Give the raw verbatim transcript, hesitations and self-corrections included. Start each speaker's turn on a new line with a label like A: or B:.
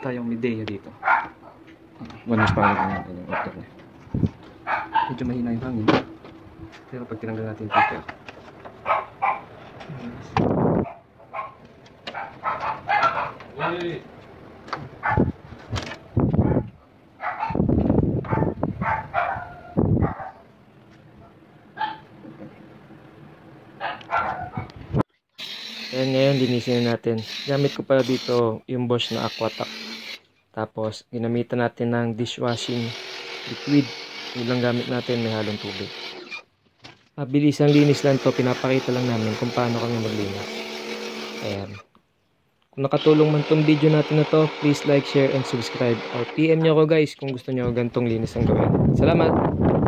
A: tayong Midea dito. one horsepower lang natin yung motor niya. Medyo mahina yung hangin. Pero pag tinanggal natin yung filter, hey. Ayan, ngayon linisin natin. Gamit ko pa dito yung Bosch na Aquatac. Tapos ginamitan natin ng dishwashing liquid. Yun lang gamit natin, may halong tubig. Mabilis ang linis lang to, pinapakita lang namin kung paano kami maglinis. Ayan. Kung nakatulong man tong video natin na to, please like, share, and subscribe. Or P M nyo ako guys kung gusto nyo gantong linis ang gawin. Salamat!